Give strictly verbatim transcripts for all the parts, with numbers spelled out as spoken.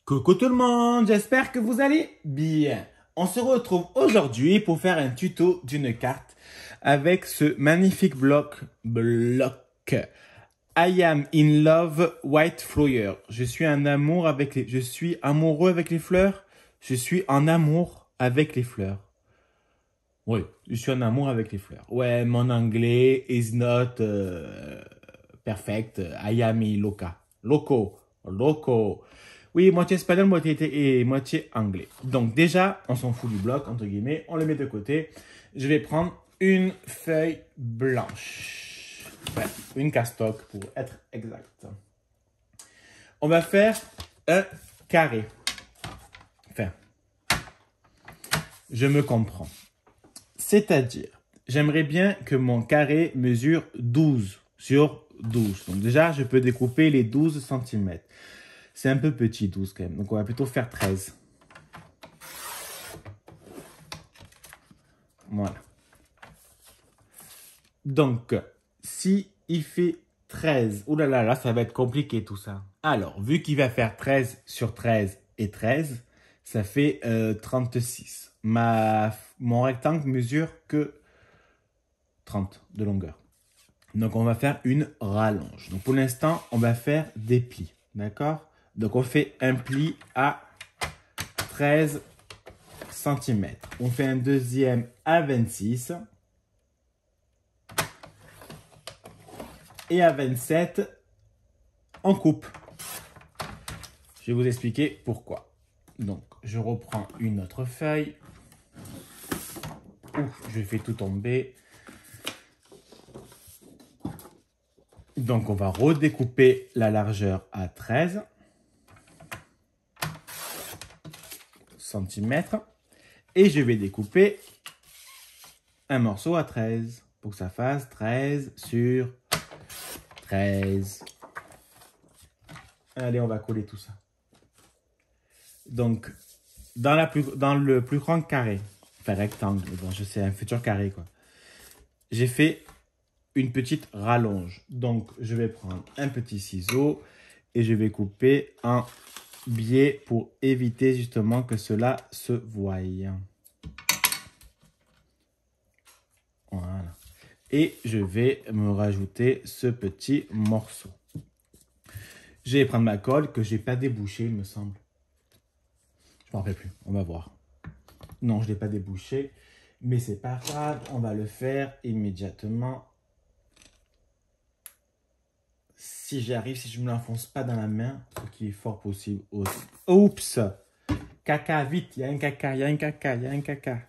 Coucou tout le monde, j'espère que vous allez bien. On se retrouve aujourd'hui pour faire un tuto d'une carte avec ce magnifique bloc, bloc. I am in love white flower. Je suis en amour avec les, je suis amoureux avec les fleurs. Je suis en amour avec les fleurs. Oui, je suis en amour avec les fleurs. Ouais, mon anglais is not uh, perfect. I am in loca. Loco. Loco. Oui, moitié espagnol, moitié et moitié anglais. Donc déjà, on s'en fout du bloc, entre guillemets. On le met de côté. Je vais prendre une feuille blanche. Ouais, une castoc pour être exact. On va faire un carré. Enfin, je me comprends. C'est-à-dire, j'aimerais bien que mon carré mesure douze sur douze. Donc déjà, je peux découper les douze centimètres. C'est un peu petit, douze quand même. Donc on va plutôt faire treize. Voilà. Donc, si il fait treize, oulala, là, là, là, ça va être compliqué tout ça. Alors, vu qu'il va faire treize sur treize et treize, ça fait euh, trente-six. Ma, mon rectangle mesure que trente de longueur. Donc, on va faire une rallonge. Donc, pour l'instant, on va faire des plis. D'accord? Donc, on fait un pli à treize centimètres. On fait un deuxième à vingt-six. Et à vingt-sept, on coupe. Je vais vous expliquer pourquoi. Donc, je reprends une autre feuille. Ouf, je fais tout tomber. Donc, on va redécouper la largeur à treize centimètres. Et je vais découper un morceau à treize pour que ça fasse treize sur treize. Allez, on va coller tout ça. Donc, dans, la plus, dans le plus grand carré, enfin rectangle, bon, je sais, un futur carré, quoi. J'ai fait une petite rallonge. Donc, je vais prendre un petit ciseau et je vais couper en biais pour éviter justement que cela se voie. Voilà. Et je vais me rajouter ce petit morceau. Je vais prendre ma colle que je n'ai pas débouchée, il me semble. Je ne m'en rappelle plus, on va voir. Non, je ne l'ai pas débouché, mais c'est pas grave, on va le faire immédiatement. Si j'y arrive, si je ne me l'enfonce pas dans la main, ce qui est fort possible aussi. Oups! Caca, vite, il y a un caca, il y a un caca, il y a un caca.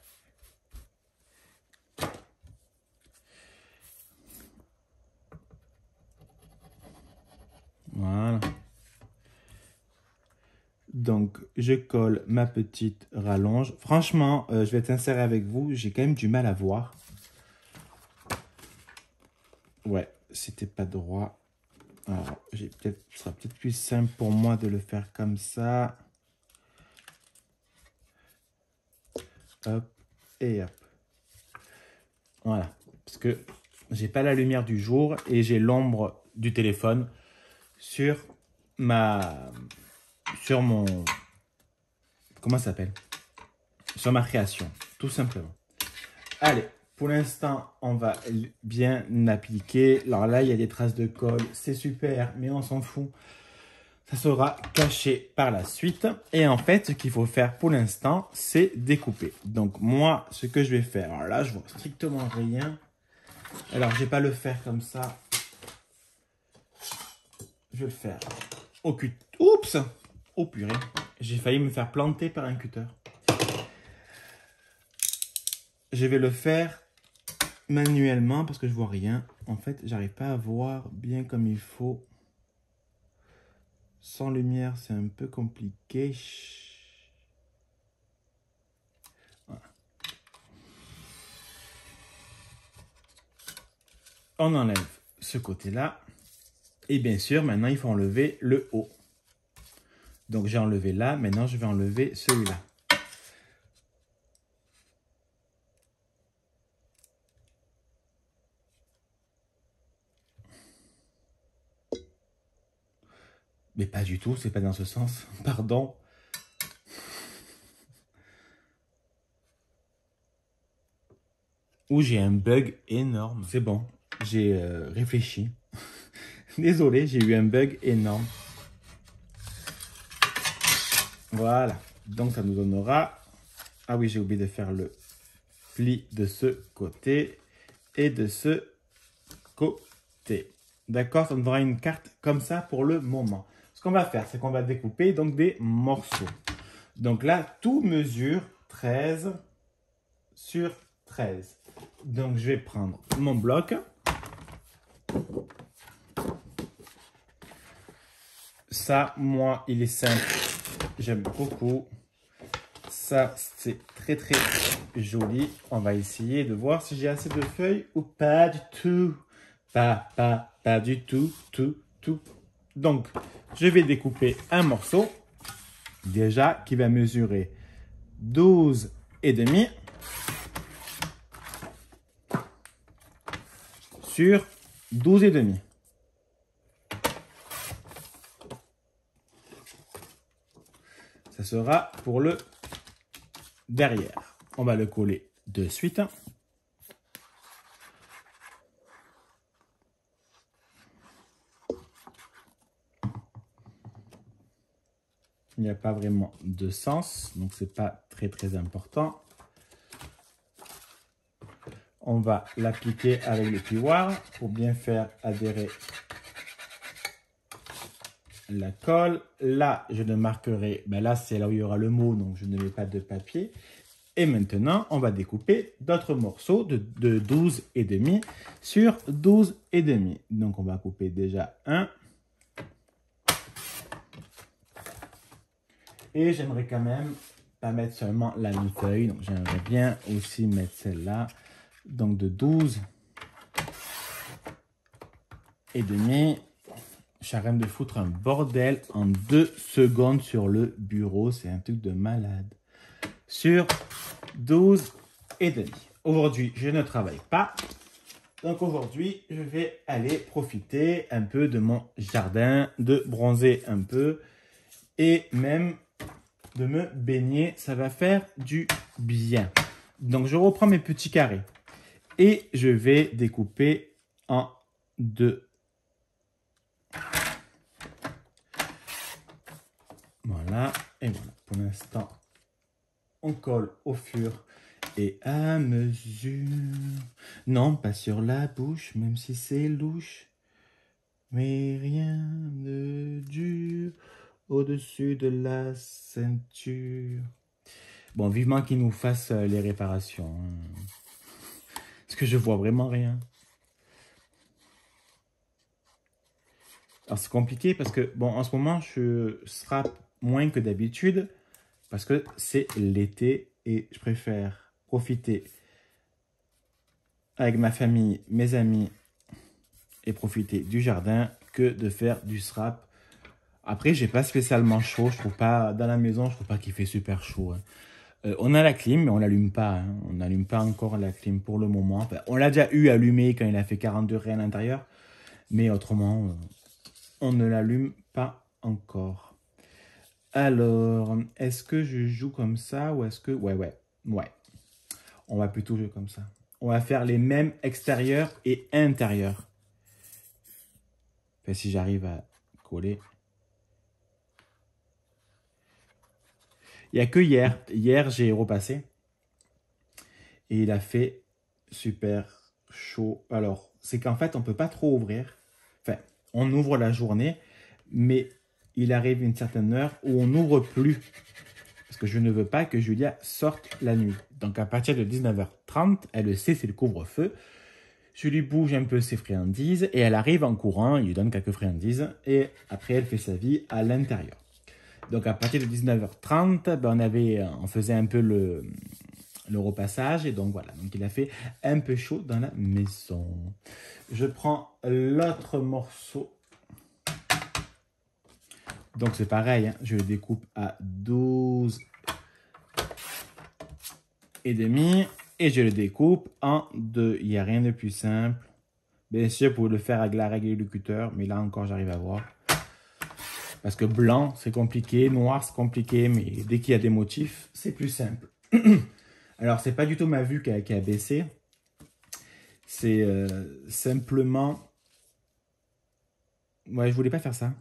Voilà. Donc, je colle ma petite rallonge. Franchement, euh, je vais être sincère avec vous, j'ai quand même du mal à voir. Ouais, c'était pas droit. Alors, j'ai peut-être, ce sera peut-être plus simple pour moi de le faire comme ça. Hop, et hop. Voilà, parce que j'ai pas la lumière du jour et j'ai l'ombre du téléphone sur ma... sur mon... Comment ça s'appelle? Sur ma création, tout simplement. Allez, pour l'instant, on va bien appliquer. Alors là, il y a des traces de colle, c'est super, mais on s'en fout. Ça sera caché par la suite. Et en fait, ce qu'il faut faire pour l'instant, c'est découper. Donc moi, ce que je vais faire, alors là, je vois strictement rien. Alors, je vais pas le faire comme ça. Je vais le faire au cutter. Oups! Oh purée, j'ai failli me faire planter par un cutter. Je vais le faire manuellement parce que je vois rien. En fait, j'arrive pas à voir bien comme il faut. Sans lumière, c'est un peu compliqué. Voilà. On enlève ce côté-là. Et bien sûr, maintenant, il faut enlever le haut. Donc, j'ai enlevé là. Maintenant, je vais enlever celui-là. Mais pas du tout, c'est pas dans ce sens. Pardon. Ou j'ai un bug énorme. C'est bon, j'ai euh, réfléchi. Désolé, j'ai eu un bug énorme. Voilà, donc ça nous donnera... Ah oui, j'ai oublié de faire le pli de ce côté et de ce côté. D'accord, ça nous donnera une carte comme ça pour le moment. Ce qu'on va faire, c'est qu'on va découper donc des morceaux. Donc là, tout mesure treize sur treize. Donc je vais prendre mon bloc. Ça, moi, il est simple. J'aime beaucoup. Ça, c'est très, très joli. On va essayer de voir si j'ai assez de feuilles ou pas du tout. Pas, pas, pas du tout, tout, tout. Donc, je vais découper un morceau, déjà, qui va mesurer douze et demi sur douze et demi. Ça sera pour le derrière. On va le coller de suite. Il n'y a pas vraiment de sens, donc c'est pas très très important. On va l'appliquer avec le plioir pour bien faire adhérer la colle. Là, je ne marquerai, ben là c'est là où il y aura le mot, donc je ne mets pas de papier. Et maintenant, on va découper d'autres morceaux de, de douze et demi sur douze et demi. Donc on va couper déjà un. Et j'aimerais quand même pas mettre seulement la mi-feuille, donc j'aimerais bien aussi mettre celle-là. Donc de douze et demi. J'arrête de foutre un bordel en deux secondes sur le bureau. C'est un truc de malade. Sur douze et demi. Aujourd'hui, je ne travaille pas. Donc aujourd'hui, je vais aller profiter un peu de mon jardin, de bronzer un peu et même de me baigner. Ça va faire du bien. Donc je reprends mes petits carrés et je vais découper en deux. Voilà, et voilà. Pour l'instant, on colle au fur et à mesure. Non, pas sur la bouche, même si c'est louche. Mais rien ne dure au-dessus de la ceinture. Bon, vivement qu'ils nous fassent les réparations. Parce que je vois vraiment rien. Alors, c'est compliqué parce que, bon, en ce moment, je sera moins que d'habitude parce que c'est l'été et je préfère profiter avec ma famille, mes amis et profiter du jardin que de faire du strap. Après, j'ai pas spécialement chaud, je trouve pas, dans la maison, je trouve pas qu'il fait super chaud. Hein. Euh, on a la clim, mais on l'allume pas. Hein. On n'allume pas encore la clim pour le moment. Enfin, on l'a déjà eu allumé quand il a fait quarante degrés à l'intérieur, mais autrement, euh, on ne l'allume pas encore. Alors, est-ce que je joue comme ça ou est-ce que... Ouais, ouais, ouais. On va plutôt jouer comme ça. On va faire les mêmes extérieurs et intérieurs. Enfin, si j'arrive à coller. Il n'y a que hier. Hier, j'ai repassé. Et il a fait super chaud. Alors, c'est qu'en fait, on ne peut pas trop ouvrir. Enfin, on ouvre la journée, mais il arrive une certaine heure où on n'ouvre plus. Parce que je ne veux pas que Julia sorte la nuit. Donc, à partir de dix-neuf heures trente, elle le sait, c'est le couvre-feu. Je lui bouge un peu ses friandises et elle arrive en courant. Il lui donne quelques friandises et après, elle fait sa vie à l'intérieur. Donc, à partir de dix-neuf heures trente, ben, on, avait, on faisait un peu le, le repassage. Et donc, voilà. Donc, il a fait un peu chaud dans la maison. Je prends l'autre morceau. Donc, c'est pareil. Hein, je le découpe à douze et demi. Et je le découpe en deux. Il n'y a rien de plus simple. Bien sûr, vous pouvez le faire avec la règle et le cutter. Mais là encore, j'arrive à voir. Parce que blanc, c'est compliqué. Noir, c'est compliqué. Mais dès qu'il y a des motifs, c'est plus simple. Alors, c'est pas du tout ma vue qui a, qui a baissé. C'est euh, simplement... Ouais, je voulais pas faire ça.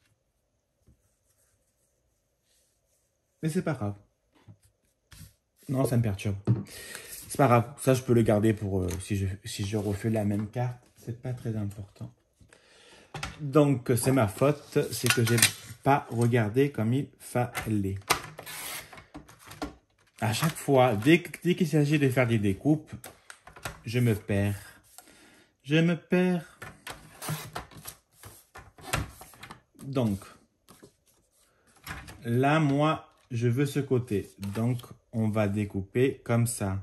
Mais c'est pas grave. Non, ça me perturbe. C'est pas grave. Ça, je peux le garder pour euh, si, je, si je refais la même carte. C'est pas très important. Donc, c'est ma faute. C'est que j'ai pas regardé comme il fallait. À chaque fois, dès, dès qu'il s'agit de faire des découpes, je me perds. Je me perds. Donc, là, moi, je veux ce côté. Donc, on va découper comme ça.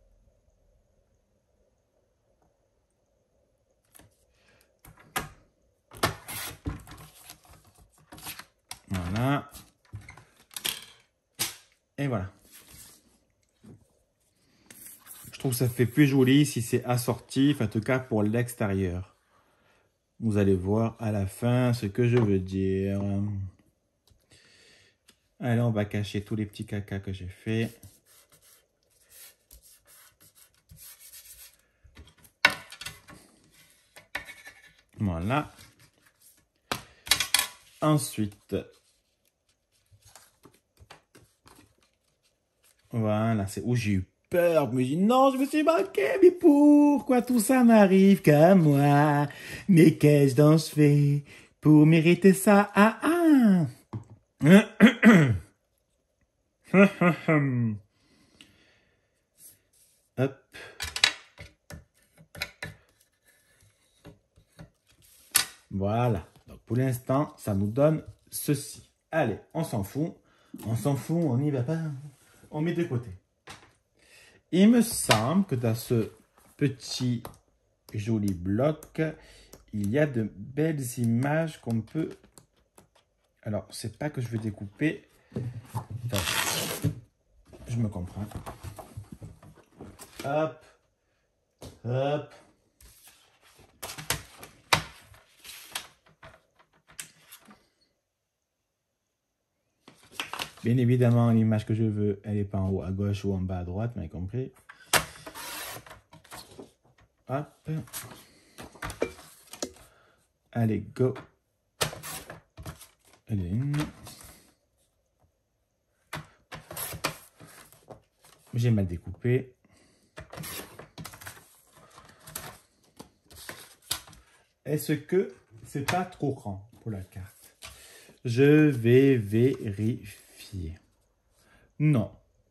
Voilà. Et voilà. Je trouve que ça fait plus joli si c'est assorti, en tout cas pour l'extérieur. Vous allez voir à la fin ce que je veux dire. Allez, on va cacher tous les petits cacas que j'ai fait. Voilà. Ensuite, voilà, c'est où j'ai eu peur. Je me dis, non, je me suis manqué, mais pourquoi tout ça m'arrive qu'à moi? Mais qu'est-ce donc je fais pour mériter ça? Ah, ah. Hop. Voilà. Donc, pour l'instant, ça nous donne ceci. Allez, on s'en fout. On s'en fout, on n'y va pas. On met de côté. Il me semble que dans ce petit joli bloc, il y a de belles images qu'on peut... Alors, c'est pas que je veux découper. Attends. Je me comprends. Hop. Hop. Bien évidemment, l'image que je veux, elle n'est pas en haut à gauche ou en bas à droite, vous m'avez compris. Hop. Allez, go. Allez, une. J'ai mal découpé. Est-ce que c'est pas trop grand pour la carte? Je vais vérifier. Non.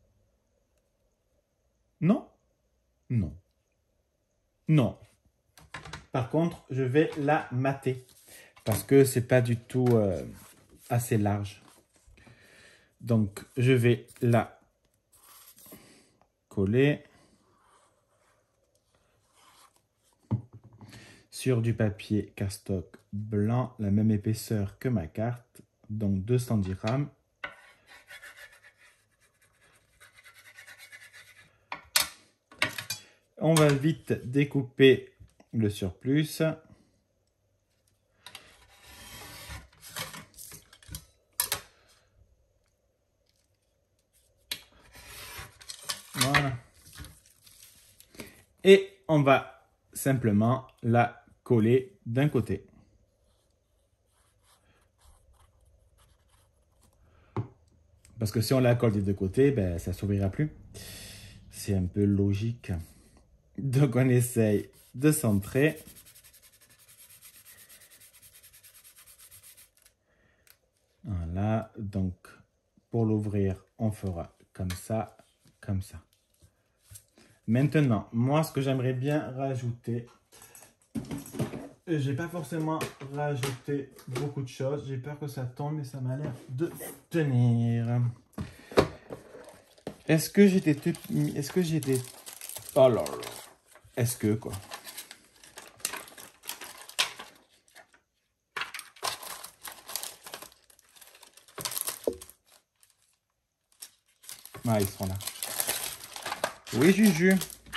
Non. Non. Non. Par contre, je vais la mater. Parce que c'est pas du tout euh, assez large. Donc, je vais la coller sur du papier cardstock blanc, la même épaisseur que ma carte, donc deux cent dix grammes. On va vite découper le surplus. Voilà. Et on va simplement la coller d'un côté. Parce que si on la colle des deux côtés, ben, ça ne s'ouvrira plus. C'est un peu logique. Donc on essaye de centrer. Voilà. Donc pour l'ouvrir, on fera comme ça, comme ça. Maintenant, moi, ce que j'aimerais bien rajouter, j'ai pas forcément rajouté beaucoup de choses. J'ai peur que ça tombe, mais ça m'a l'air de tenir. Est-ce que j'étais... Est-ce que j'étais... Oh là là. Est-ce que, quoi. Ah, ils sont là. Oui, Juju.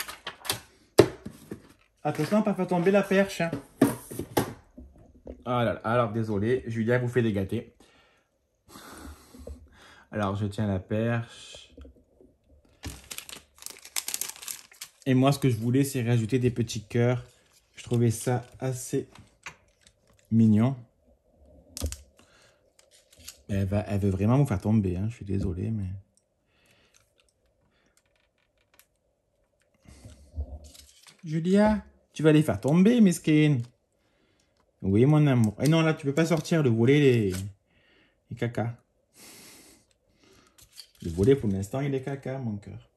Attention, pas faire tomber la perche. Hein. Ah là là. Alors, désolé, Julia vous fait des gâtés. Alors, je tiens la perche. Et moi, ce que je voulais, c'est rajouter des petits cœurs. Je trouvais ça assez mignon. Elle, va, elle veut vraiment vous faire tomber, hein. Je suis désolé, mais... Julia, tu vas les faire tomber, mesquine. Oui, mon amour. Et non, là, tu peux pas sortir le volet, les, les caca. Le volet, pour l'instant, il est caca, mon cœur.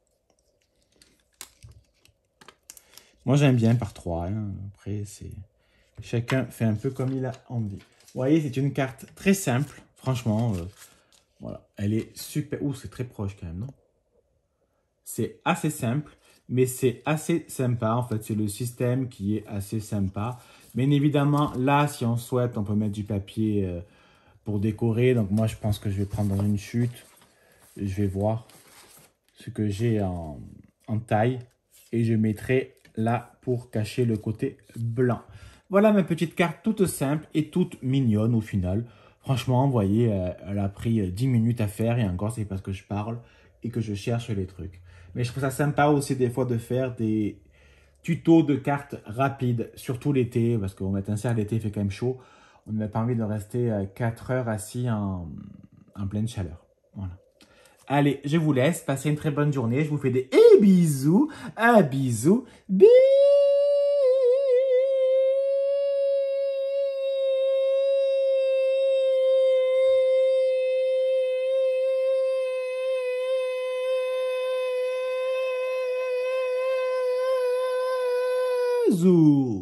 Moi, j'aime bien par trois. Hein. Après, c'est... Chacun fait un peu comme il a envie. Vous voyez, c'est une carte très simple. Franchement, euh, voilà. Elle est super... Ouh, c'est très proche quand même, non? C'est assez simple, mais c'est assez sympa. En fait, c'est le système qui est assez sympa. Bien évidemment, là, si on souhaite, on peut mettre du papier euh, pour décorer. Donc, moi, je pense que je vais prendre dans une chute. Je vais voir ce que j'ai en, en taille. Et je mettrai là pour cacher le côté blanc. Voilà ma petite carte toute simple et toute mignonne au final. Franchement, vous voyez, euh, elle a pris dix minutes à faire et encore c'est parce que je parle et que je cherche les trucs. Mais je trouve ça sympa aussi des fois de faire des tutos de cartes rapides, surtout l'été, parce qu'on va être l'été, il fait quand même chaud. On n'a pas envie de rester quatre heures assis en, en pleine chaleur. Voilà. Allez, je vous laisse. Passez une très bonne journée. Je vous fais des bisous. Un bisou. Bisous. Zou.